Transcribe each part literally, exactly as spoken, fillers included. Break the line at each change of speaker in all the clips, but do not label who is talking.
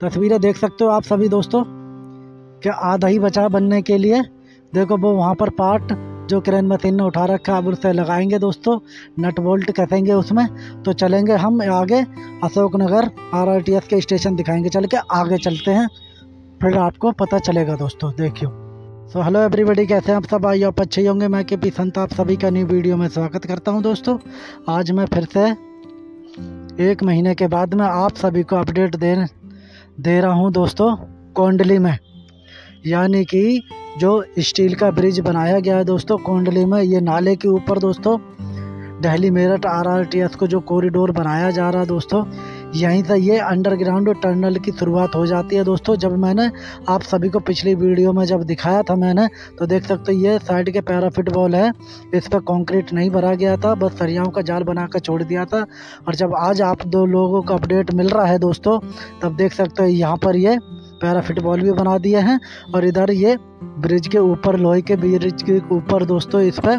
तस्वीरें देख सकते हो आप सभी दोस्तों कि आधा ही बचा बनने के लिए। देखो वो वहाँ पर पार्ट जो क्रेन मशीन ने उठा रखा है, अब उसे लगाएंगे दोस्तों, नट बोल्ट कसेंगे उसमें। तो चलेंगे हम आगे, अशोक नगर आरआरटीएस के स्टेशन दिखाएंगे, चल के आगे चलते हैं, फिर आपको पता चलेगा दोस्तों। देखियो सो हेलो एवरीबॉडी, कैसे हैं आप सब? आइए आप अच्छे होंगे। मैं के पी संत आप सभी का न्यू वीडियो में स्वागत करता हूं दोस्तों। आज मैं फिर से एक महीने के बाद मैं आप सभी को अपडेट दे दे रहा हूं दोस्तों। कोंडली में, यानी कि जो स्टील का ब्रिज बनाया गया है दोस्तों कोंडली में, ये नाले के ऊपर दोस्तों दिल्ली मेरठ आरआरटीएस को जो कॉरिडोर बनाया जा रहा है दोस्तों, यहीं से ये अंडरग्राउंड टनल की शुरुआत हो जाती है दोस्तों। जब मैंने आप सभी को पिछली वीडियो में जब दिखाया था मैंने, तो देख सकते हो ये साइड के पैराफिट वॉल है, इस पर कंक्रीट नहीं भरा गया था, बस सरियाओं का जाल बना कर छोड़ दिया था। और जब आज आप दो लोगों को अपडेट मिल रहा है दोस्तों, तब देख सकते हो यहाँ पर ये पैराफिट वॉल भी बना दिए हैं। और इधर ये ब्रिज के ऊपर, लोहे के ब्रिज के ऊपर दोस्तों, इस पर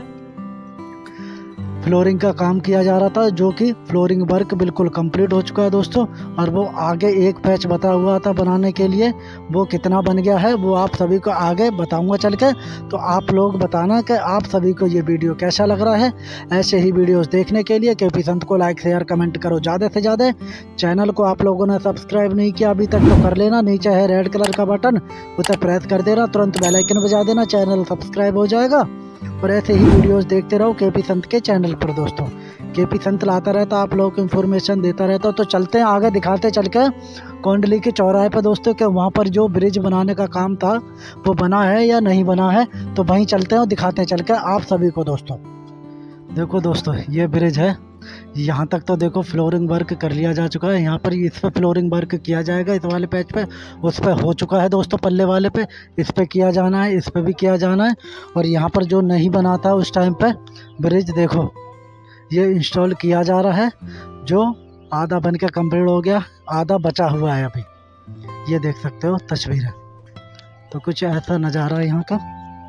फ्लोरिंग का काम किया जा रहा था, जो कि फ्लोरिंग वर्क बिल्कुल कंप्लीट हो चुका है दोस्तों। और वो आगे एक पैच बता हुआ था बनाने के लिए, वो कितना बन गया है वो आप सभी को आगे बताऊंगा चल के। तो आप लोग बताना कि आप सभी को ये वीडियो कैसा लग रहा है। ऐसे ही वीडियोस देखने के लिए के पी संत को लाइक शेयर कमेंट करो ज़्यादा से ज़्यादा। चैनल को आप लोगों ने सब्सक्राइब नहीं किया अभी तक तो कर लेना, नीचे है रेड कलर का बटन, उसे प्रेस कर देना, तुरंत बेल आइकन बजा देना, चैनल सब्सक्राइब हो जाएगा। और ऐसे ही वीडियोस देखते रहो के पी संत के चैनल पर दोस्तों। के पी संत लाता रहता, आप लोगों को इन्फॉर्मेशन देता रहता। तो चलते हैं आगे, दिखाते चल के कोंडली के चौराहे पर दोस्तों कि वहाँ पर जो ब्रिज बनाने का काम था वो बना है या नहीं बना है। तो वहीं चलते हैं और दिखाते हैं चल के आप सभी को दोस्तों। देखो दोस्तों ये ब्रिज है, यहाँ तक तो देखो फ्लोरिंग वर्क कर लिया जा चुका है। यहाँ पर इस पे फ्लोरिंग वर्क किया जाएगा, इस वाले पैच पे, उस पे हो चुका है दोस्तों, पल्ले वाले पे इस पे किया जाना है, इस पे भी किया जाना है। और यहाँ पर जो नहीं बना था उस टाइम पे ब्रिज, देखो ये इंस्टॉल किया जा रहा है, जो आधा बन के कम्प्लीट हो गया, आधा बचा हुआ है अभी। ये देख सकते हो तस्वीरें। तो कुछ ऐसा नज़ारा है यहाँ का।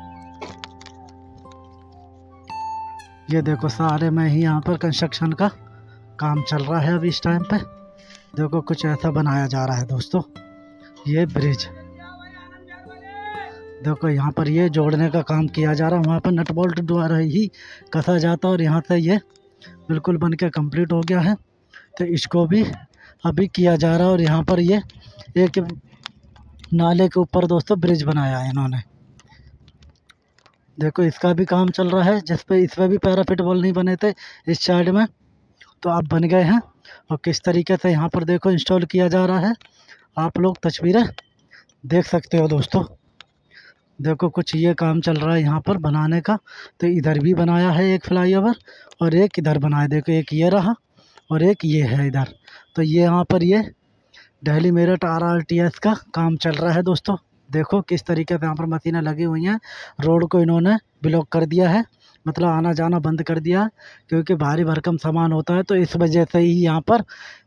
ये देखो सारे में ही यहाँ पर कंस्ट्रक्शन का काम चल रहा है अभी इस टाइम पे। देखो कुछ ऐसा बनाया जा रहा है दोस्तों ये ब्रिज। देखो यहाँ पर ये जोड़ने का काम किया जा रहा है, वहाँ पर नट बोल्ट द्वारा ही कसा जाता है। और यहाँ से ये बिल्कुल बन के कम्प्लीट हो गया है, तो इसको भी अभी किया जा रहा है। और यहाँ पर ये एक नाले के ऊपर दोस्तों ब्रिज बनाया है इन्होंने। देखो इसका भी काम चल रहा है, जिस पे इस पर भी पैराफिट वॉल नहीं बने थे इस साइड में, तो अब बन गए हैं। और किस तरीके से यहाँ पर देखो इंस्टॉल किया जा रहा है, आप लोग तस्वीरें देख सकते हो दोस्तों। देखो कुछ ये काम चल रहा है यहाँ पर बनाने का। तो इधर भी बनाया है एक फ्लाईओवर, और एक इधर बनाया, देखो एक ये रहा और एक ये है इधर। तो ये यहाँ पर ये दिल्ली मेरठ आरआरटीएस का काम चल रहा है दोस्तों। देखो किस तरीके से यहाँ पर मशीनें लगी हुई हैं। रोड को इन्होंने ब्लॉक कर दिया है, मतलब आना जाना बंद कर दिया है, क्योंकि भारी भरकम सामान होता है, तो इस वजह से ही यहाँ पर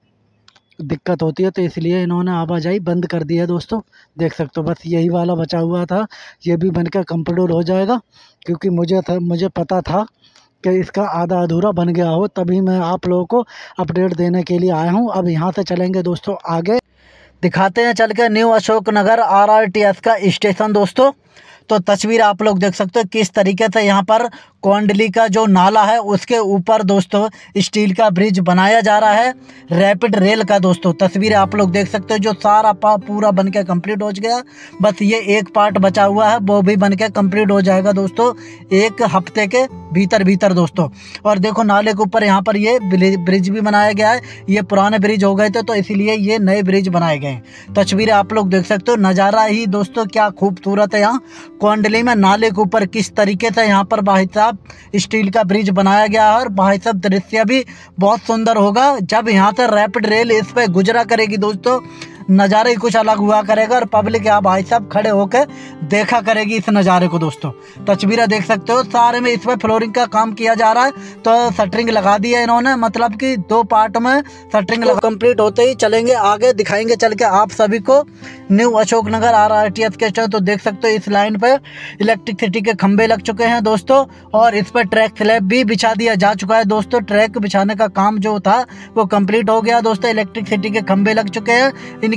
दिक्कत होती है। तो इसलिए इन्होंने आवाजाही बंद कर दी है दोस्तों। देख सकते हो बस यही वाला बचा हुआ था, ये भी बनकर कंप्लीट हो जाएगा, क्योंकि मुझे था मुझे पता था कि इसका आधा अधूरा बन गया हो, तभी मैं आप लोगों को अपडेट देने के लिए आया हूँ। अब यहाँ से चलेंगे दोस्तों आगे, दिखाते हैं चल के न्यू अशोक नगर आरआरटीएस का स्टेशन दोस्तों। तो तस्वीर आप लोग देख सकते हो किस तरीके से यहाँ पर कोंडली का जो नाला है उसके ऊपर दोस्तों स्टील का ब्रिज बनाया जा रहा है, रैपिड रेल का दोस्तों। तस्वीर आप लोग देख सकते हो, जो सारा पा पूरा बन के कम्प्लीट हो गया, बस ये एक पार्ट बचा हुआ है, वो भी बन के कम्प्लीट हो जाएगा दोस्तों एक हफ्ते के भीतर भीतर दोस्तों। और देखो नाले के ऊपर यहाँ पर ये ब्रिज भी बनाया गया है, ये पुराने ब्रिज हो गए थे तो इसीलिए ये नए ब्रिज बनाए गए हैं। तस्वीरें आप लोग देख सकते हो, नज़ारा ही दोस्तों क्या खूबसूरत है। यहाँ कोंडली में नाले के ऊपर किस तरीके से यहाँ पर भाई साहब स्टील का ब्रिज बनाया गया है, और भाई साहब दृश्य भी बहुत सुंदर होगा जब यहाँ से रैपिड रेल इस पे गुजरा करेगी दोस्तों। नज़ारे ही कुछ अलग हुआ करेगा, और पब्लिक यहाँ भाई साहब खड़े होकर देखा करेगी इस नज़ारे को दोस्तों। तस्वीरें देख सकते हो, सारे में इसमें फ्लोरिंग का काम किया जा रहा है, तो शटरिंग लगा दी है इन्होंने, मतलब कि दो पार्ट में शटरिंग लगा। कंप्लीट होते ही चलेंगे आगे, दिखाएंगे चल के आप सभी को न्यू अशोक नगर आरआरटीएस के स्टेशन। तो देख सकते हो इस लाइन पे इलेक्ट्रिसिटी के खंभे लग चुके हैं दोस्तों, और इस पर ट्रैक स्लैब भी बिछा दिया जा चुका है दोस्तों। ट्रैक बिछाने का काम जो था वो कंप्लीट हो गया दोस्तों। इलेक्ट्रिसिटी के खंभे लग चुके हैं, इनकी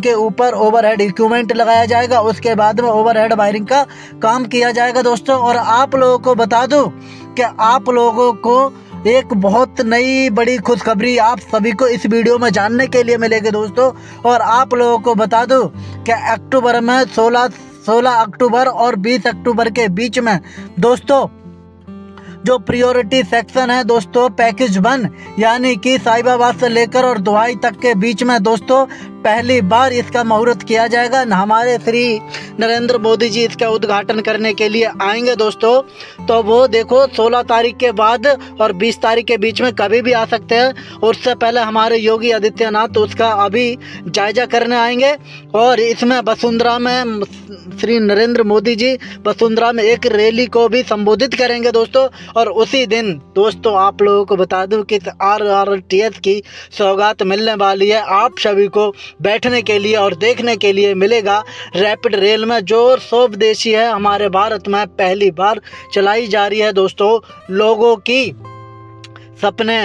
के ऊपर ओवरहेड इक्विपमेंट लगाया जाएगा। उसके बाद में ओवरहेड वायरिंग का काम किया जाएगा दोस्तों। और आप लोगों को बता दूं कि आप लोगों को एक बहुत नई बड़ी खुशखबरी आप सभी को इस वीडियो में जानने के लिए मिलेगी दोस्तों। और आप लोगों को बता दूं कि अक्टूबर में सोलह सोलह अक्टूबर और बीस अक्टूबर के बीच में दोस्तों जो प्रायोरिटी सेक्शन है दोस्तों पैकेज वन यानी कि साहिबाबाद से लेकर और दुहाई तक के बीच में दोस्तों पहली बार इसका मुहूर्त किया जाएगा। हमारे श्री नरेंद्र मोदी जी इसका उद्घाटन करने के लिए आएंगे दोस्तों। तो वो देखो सोलह तारीख के बाद और बीस तारीख के बीच में कभी भी आ सकते हैं। उससे पहले हमारे योगी आदित्यनाथ उसका अभी जायजा करने आएंगे। और इसमें वसुंधरा में श्री नरेंद्र मोदी जी वसुंधरा में एक रैली को भी संबोधित करेंगे दोस्तों। और उसी दिन दोस्तों आप लोगों को बता दूं कि आर आर टी एस की सौगात मिलने वाली है आप सभी को बैठने के लिए और देखने के लिए मिलेगा। रैपिड रेल में जो स्वदेशी है हमारे भारत में पहली बार चलाई जा रही है दोस्तों। लोगों की सपने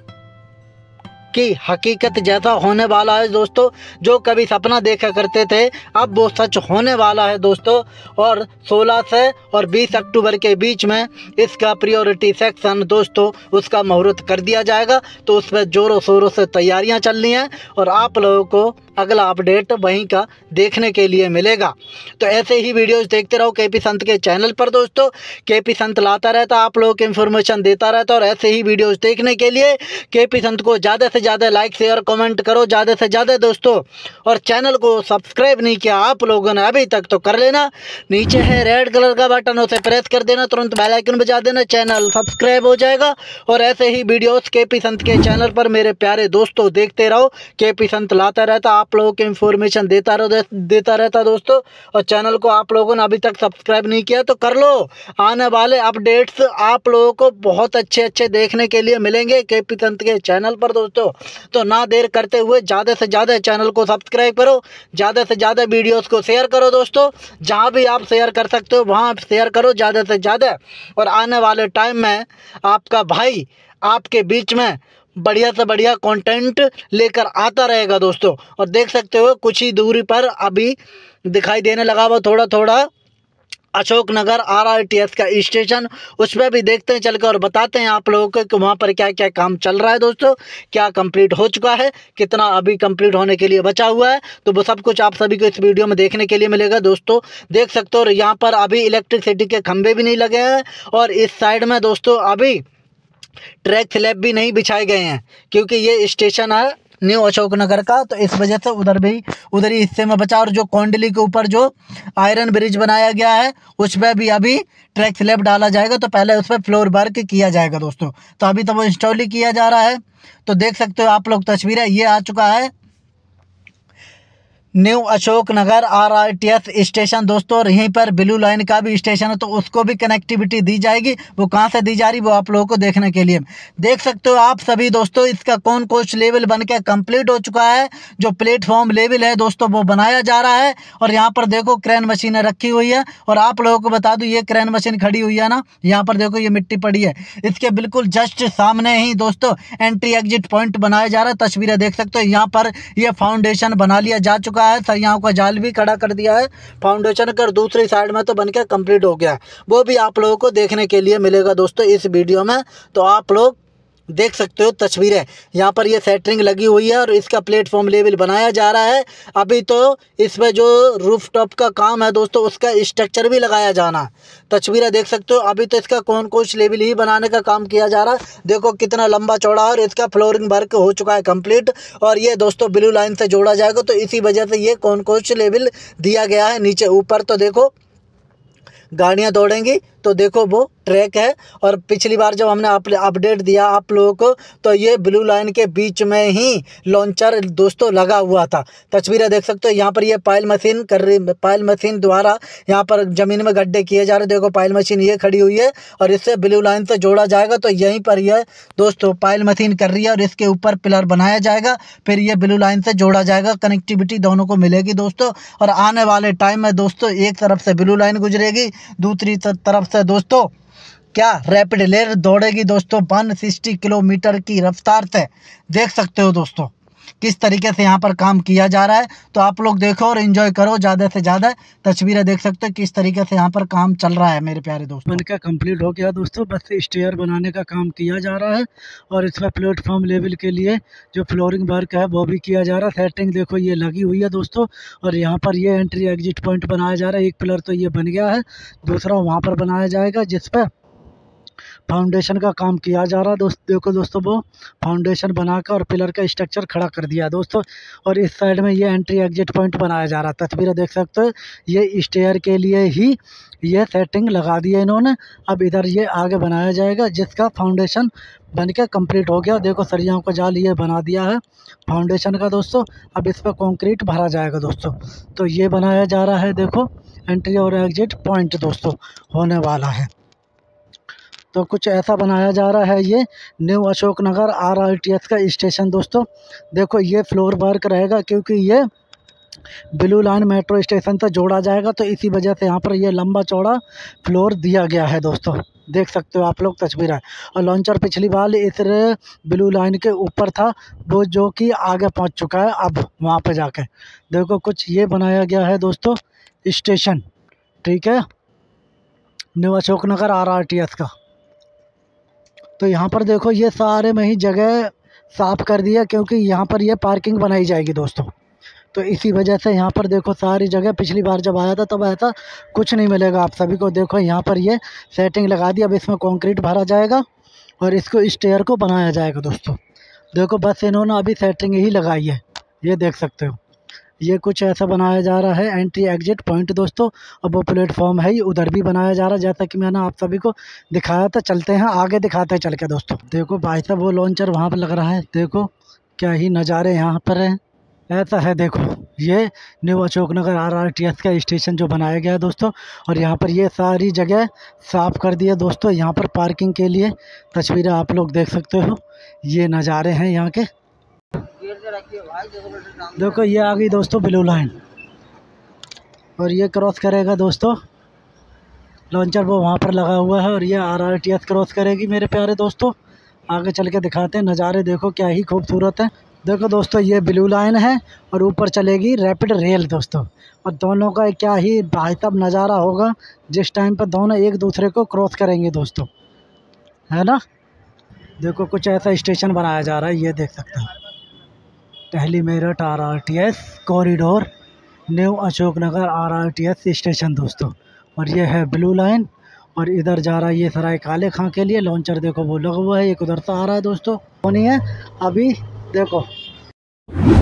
की हकीकत जैसा होने वाला है दोस्तों। जो कभी सपना देखा करते थे अब वो सच होने वाला है दोस्तों। और सोलह से और बीस अक्टूबर के बीच में इसका प्रायोरिटी सेक्शन दोस्तों उसका मुहूर्त कर दिया जाएगा। तो उस पर जोरों शोरों से तैयारियां चल रही हैं और आप लोगों को अगला अपडेट वहीं का देखने के लिए मिलेगा। तो ऐसे ही वीडियोस देखते रहो केपी संत के चैनल पर दोस्तों। केपी संत लाता रहता आप लोगों को इन्फॉर्मेशन देता रहता। और ऐसे ही वीडियोस देखने के लिए केपी संत को ज़्यादा से ज़्यादा लाइक शेयर कमेंट करो ज़्यादा से ज़्यादा दोस्तों। और चैनल को सब्सक्राइब नहीं किया आप लोगों ने अभी तक तो कर लेना। नीचे है रेड कलर का बटन उसे प्रेस कर देना तुरंत बेल आइकन बजा देना चैनल सब्सक्राइब हो जाएगा। और ऐसे ही वीडियोस केपी संत के चैनल पर मेरे प्यारे दोस्तों देखते रहो। केपी संत लाता रहता आप लोगों को इन्फॉर्मेशन देता रहो देता रहता दोस्तों। और चैनल को आप लोगों ने अभी तक सब्सक्राइब नहीं किया तो कर लो। आने वाले अपडेट्स आप लोगों को बहुत अच्छे अच्छे देखने के लिए मिलेंगे केपी संत के चैनल पर दोस्तों। तो ना देर करते हुए ज़्यादा से ज़्यादा चैनल को सब्सक्राइब करो ज़्यादा से ज़्यादा वीडियोस को शेयर करो दोस्तों। जहाँ भी आप शेयर कर सकते हो वहाँ शेयर करो ज़्यादा से ज़्यादा। और आने वाले टाइम में आपका भाई आपके बीच में बढ़िया से बढ़िया कंटेंट लेकर आता रहेगा दोस्तों। और देख सकते हो कुछ ही दूरी पर अभी दिखाई देने लगा वो थोड़ा थोड़ा Ashok Nagar R R T S का स्टेशन। उस पर भी देखते हैं चलकर और बताते हैं आप लोगों को कि वहाँ पर क्या क्या काम चल रहा है दोस्तों। क्या कंप्लीट हो चुका है कितना अभी कंप्लीट होने के लिए बचा हुआ है तो वो सब कुछ आप सभी को इस वीडियो में देखने के लिए मिलेगा दोस्तों। देख सकते हो और यहाँ पर अभी इलेक्ट्रिसिटी के खंभे भी नहीं लगे हैं। और इस साइड में दोस्तों अभी ट्रैक स्लैब भी नहीं बिछाए गए हैं क्योंकि ये स्टेशन है न्यू अशोक नगर का। तो इस वजह से उधर भी उधर ही हिस्से में बचा। और जो कोंडली के ऊपर जो आयरन ब्रिज बनाया गया है उस पर भी अभी ट्रैक स्लैब डाला जाएगा। तो पहले उस पर फ्लोर वर्क किया जाएगा दोस्तों। तो अभी तो वो इंस्टॉल ही किया जा रहा है। तो देख सकते हो आप लोग तस्वीरें ये आ चुका है new Ashok Nagar R R T S station दोस्तों। और यहीं पर ब्लू लाइन का भी स्टेशन है तो उसको भी कनेक्टिविटी दी जाएगी। वो कहाँ से दी जा रही वो आप लोगों को देखने के लिए देख सकते हो आप सभी दोस्तों। इसका कौन कोच लेवल बन के कम्प्लीट हो चुका है। जो प्लेटफॉर्म लेवल है दोस्तों वो बनाया जा रहा है। और यहाँ पर देखो क्रेन मशीनें रखी हुई है। और आप लोगों को बता दूँ ये क्रेन मशीन खड़ी हुई है ना यहाँ पर देखो ये मिट्टी पड़ी है इसके बिल्कुल जस्ट सामने ही दोस्तों एंट्री एग्जिट पॉइंट बनाया जा रहा है। तस्वीरें देख सकते हो यहाँ पर ये फाउंडेशन बना लिया जा चुका है। सरियाओं का जाल भी खड़ा कर दिया है फाउंडेशन कर दूसरी साइड में तो बनकर कंप्लीट हो गया है। वो भी आप लोगों को देखने के लिए मिलेगा दोस्तों इस वीडियो में। तो आप लोग देख सकते हो तस्वीरें यहाँ पर ये सेटरिंग लगी हुई है और इसका प्लेटफॉर्म लेवल बनाया जा रहा है। अभी तो इसमें जो रूफ टॉप का काम है दोस्तों उसका स्ट्रक्चर भी लगाया जाना है। तस्वीरें देख सकते हो अभी तो इसका कौन कोच लेवल ही बनाने का काम किया जा रहा है। देखो कितना लंबा चौड़ा और इसका फ्लोरिंग वर्क हो चुका है कंप्लीट। और ये दोस्तों ब्लू लाइन से जोड़ा जाएगा तो इसी वजह से ये कौन कोच लेवल दिया गया है। नीचे ऊपर तो देखो गाड़ियाँ दौड़ेंगी तो देखो वो ट्रैक है। और पिछली बार जब हमने अपडेट दिया आप लोगों को तो ये ब्लू लाइन के बीच में ही लॉन्चर दोस्तों लगा हुआ था। तस्वीरें देख सकते हो यहाँ पर ये पाइल मशीन कर रही पाइल मशीन द्वारा यहाँ पर ज़मीन में गड्ढे किए जा रहे। देखो पाइल मशीन ये खड़ी हुई है और इससे ब्लू लाइन से जोड़ा जाएगा। तो यहीं पर यह दोस्तों पाइल मशीन कर रही है और इसके ऊपर पिलर बनाया जाएगा फिर ये ब्लू लाइन से जोड़ा जाएगा। कनेक्टिविटी दोनों को मिलेगी दोस्तों। और आने वाले टाइम में दोस्तों एक तरफ से ब्लू लाइन गुजरेगी दूसरी तरफ से दोस्तों क्या रैपिड रेल दौड़ेगी दोस्तों एक सौ साठ किलोमीटर की रफ्तार से। देख सकते हो दोस्तों किस तरीके से यहाँ पर काम किया जा रहा है। तो आप लोग देखो और एंजॉय करो, ज़्यादा से ज़्यादा तस्वीरें देख सकते हो किस तरीके से यहाँ पर काम चल रहा है मेरे प्यारे दोस्तों। बनकर कंप्लीट हो गया दोस्तों, बस स्टेयर बनाने का काम किया जा रहा है और इसमें प्लेटफॉर्म लेवल के लिए जो फ्लोरिंग वर्क है वो भी किया जा रहा है। सेटिंग देखो ये लगी हुई है दोस्तों, और यहाँ पर ये एंट्री एग्जिट पॉइंट बनाया जा रहा है। एक पिलर तो ये बन गया है, दूसरा वहाँ पर बनाया जाएगा जिस पर फाउंडेशन का काम किया जा रहा है। दोस्त देखो दोस्तों, वो फाउंडेशन बनाकर और पिलर का स्ट्रक्चर खड़ा कर दिया है दोस्तों। और इस साइड में ये एंट्री एग्जिट पॉइंट बनाया जा रहा है। तस्वीरें देख सकते हो, ये स्टेयर के लिए ही ये सेटिंग लगा दी है इन्होंने। अब इधर ये आगे बनाया जाएगा जिसका फाउंडेशन बन के कम्प्लीट हो गया। देखो सरियाओं का जाल ये बना दिया है फाउंडेशन का दोस्तों। अब इस पर कॉन्क्रीट भरा जाएगा दोस्तों। तो ये बनाया जा रहा है, देखो एंट्री और एग्जिट पॉइंट दोस्तों होने वाला है। तो कुछ ऐसा बनाया जा रहा है ये new Ashok Nagar R R T S का स्टेशन दोस्तों। देखो ये फ्लोर वर्क रहेगा क्योंकि ये ब्लू लाइन मेट्रो स्टेशन से जोड़ा जाएगा, तो इसी वजह से यहाँ पर ये लंबा चौड़ा फ्लोर दिया गया है दोस्तों। देख सकते हो आप लोग तस्वीर है। और लॉन्चर पिछली बार इस ब्लू लाइन के ऊपर था, वो जो कि आगे पहुँच चुका है अब वहाँ पे जाके। देखो कुछ ये बनाया गया है दोस्तों स्टेशन, ठीक है, new Ashok Nagar R R T S का। तो यहाँ पर देखो ये सारे में ही जगह साफ़ कर दिया क्योंकि यहाँ पर ये पार्किंग बनाई जाएगी दोस्तों। तो इसी वजह से यहाँ पर देखो सारी जगह, पिछली बार जब आया था तब ऐसा कुछ नहीं मिलेगा आप सभी को। देखो यहाँ पर ये सेटिंग लगा दी, अब इसमें कंक्रीट भरा जाएगा और इसको स्टेयर को बनाया जाएगा दोस्तों। देखो बस इन्होंने अभी सेटिंग ही लगाई है, ये देख सकते हो। ये कुछ ऐसा बनाया जा रहा है एंट्री एग्जिट पॉइंट दोस्तों। अब वो प्लेटफॉर्म है, ये उधर भी बनाया जा रहा है जैसा कि मैंने आप सभी को दिखाया था। चलते हैं आगे, दिखाते हैं चल के दोस्तों। देखो भाई साहब वो लॉन्चर वहाँ पर लग रहा है, देखो क्या ही नज़ारे यहाँ पर हैं। ऐसा है देखो, ये new Ashok Nagar R R T S का स्टेशन जो बनाया गया है दोस्तों। और यहाँ पर ये सारी जगह साफ़ कर दी है दोस्तों। यहाँ पर पार्किंग के लिए तस्वीरें आप लोग देख सकते हो, ये नज़ारे हैं यहाँ के। देखो ये आ गई दोस्तों ब्लू लाइन, और ये क्रॉस करेगा दोस्तों लॉन्चर, वो वहाँ पर लगा हुआ है। और ये R R T S cross करेगी मेरे प्यारे दोस्तों। आगे चल के दिखाते हैं नज़ारे, देखो क्या ही खूबसूरत है। देखो दोस्तों ये ब्लू लाइन है और ऊपर चलेगी रैपिड रेल दोस्तों। और दोनों का क्या ही भाई साहब नज़ारा होगा जिस टाइम पर दोनों एक दूसरे को क्रॉस करेंगे दोस्तों, है ना। देखो कुछ ऐसा स्टेशन बनाया जा रहा है, ये देख सकते हैं, Delhi Meerut R R T S corridor new Ashok Nagar R R T S station दोस्तों। और ये है ब्लू लाइन, और इधर जा रहा है ये सराय काले खां के लिए। लॉन्चर देखो वो लगा हुआ है, एक उधर से आ रहा है दोस्तों। नहीं है अभी देखो।